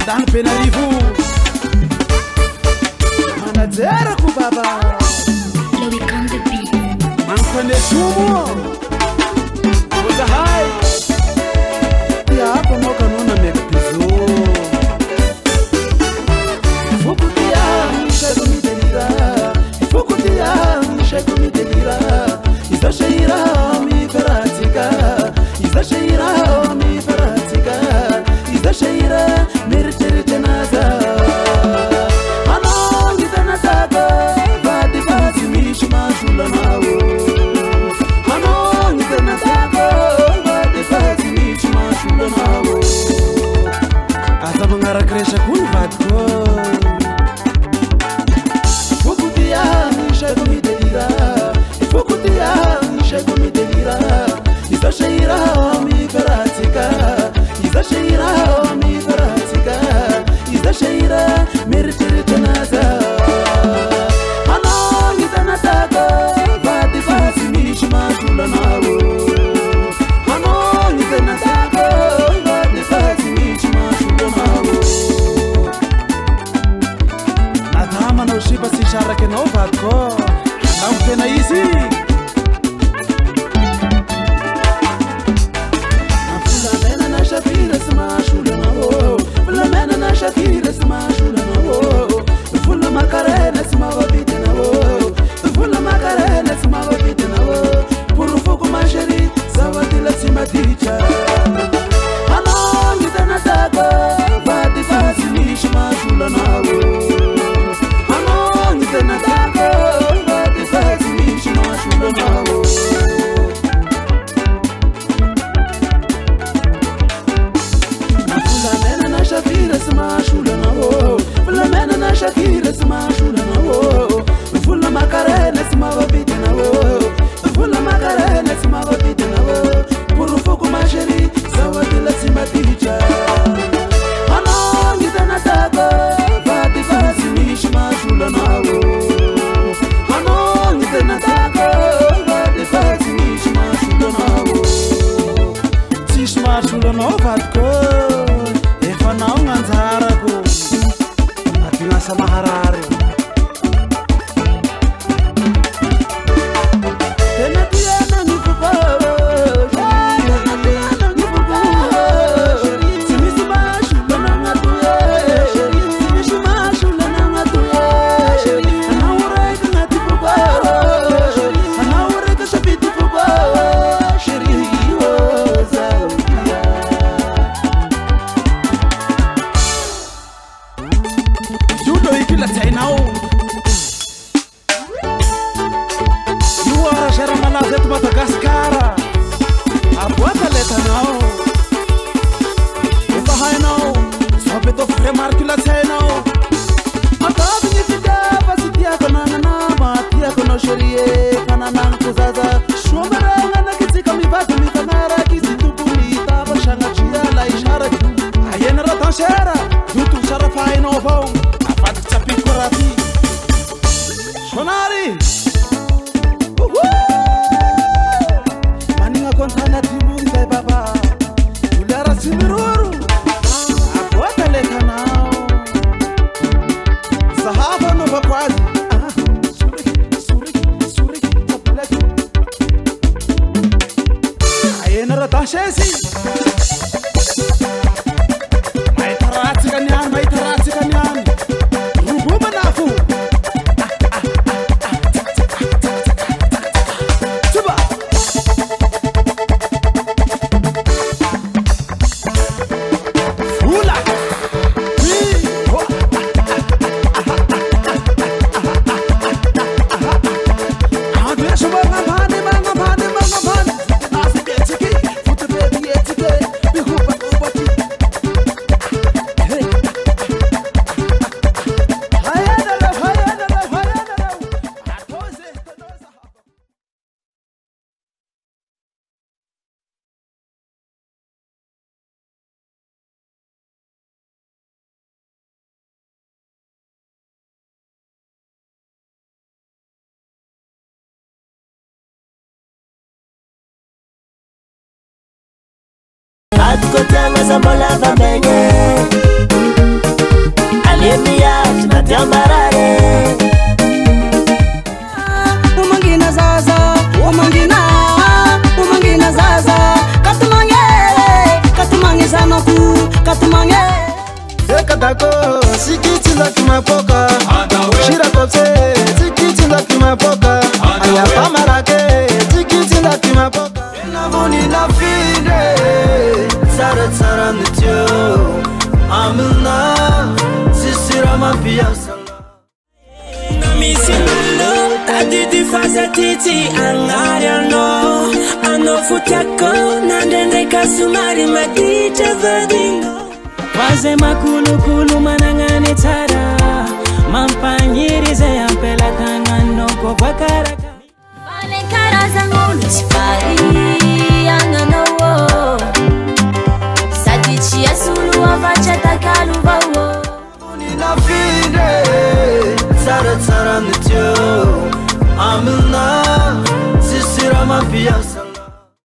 Madame Penarivo Manazera Kubaba Louis on the beat. Manquane Sumo Was a high Ya como canona me piso Fukutia Chego mi delira Fukutia Chego mi delira Isa sheira mi feratica Isa sheira mi feratica Isa sheira mirtere janaza Ano gitana taka Vadi vasi mishma shula mawo Ano gitana taka Vadi vasi mishma shula mawo Asa mangara kresha kun vatko Fukutia Chego mi delira Fukutia Chego mi delira Isa sheira mi feratica Isa sheira mi feratica Isa sheira mirtere janaza Ano gitana taka Vadi vasi mishma shula mawo Ano gitana taka Vadi vasi mishma shula mawo Natama no shiba si shara ke no vatko Não pena easy Fulamena na shafira sama shula na wo Fulamena na shafira sama shula na wo Fula makarena sama wabite na wo Fula makarena sama wabite na wo Puru fuku masheri sawadila sima ticha Ano gitana taka Vadi vasi mishma shula na wo Ano gitana taka Vadi vasi mishma shula na wo Fulamena na shafira sama shula na wo Fulamena na shafira sama shula na wo Fula makarena sama wabite na wo Fula makarena sama wabite na wo Puru fuku masheri sawadila sima ticha Ano gitana taka Vadi vasi mishma shula na wo Ano gitana taka Vadi vasi mishma shula na wo Tishma shula na wo vatko Efa nao nganzarako Atina sa maharare Tena tiana ni fupa Tena tiana ni fupa Simisi mashula na ngatuye Simisi mashula na ngatuye Anaureka ngati fupa Anaureka shapiti fupa Sheri hiyo zaukia Judo ikila tainao Yuara shara malazet Madagascar Abuata leta nao Ufa hai nao Sobeto fremar kila tainao Atabi nifida Vasitia kanana na Matia kono sherie Kanana kuzaza Shumeranga na kitika mivatu mikamera Kisitupu mitaba shanga chia la ishara Ayena ratan shara Dutu sharafa inovo Afat chapi korati Shonari Maninga kontana timuri zai baba Ulara simiruru Abuata leka nao Sahaba no bakwazi Suriki Apuleki Ayena ratan shesi Maitarati kanyan Rububa nafu Tuba Fula Adresha banga mani Nasi betiki Futa baby etike Bihuba ubati Atukotanga sambola vambenye Atako, sikitinda kimapoka. Shira kopse, sikitinda kimapoka. Aya pamarake, sikitinda kimapoka. Navoni na fide, sara sara nityo. Amina, sisira mapia sala. Namisi malo, tadi di fasa titi angariano. Ano futako, nandende kasumari madite verdingo. Waze makulu kulu manangane tara. Mampanyirize yampela tangano kwa karaka. Vale karazangulu sipari anganawo. Sadichi yasulu avacha takalubawo. Nina fide, sara sara nityo. Amina, sisira mapia.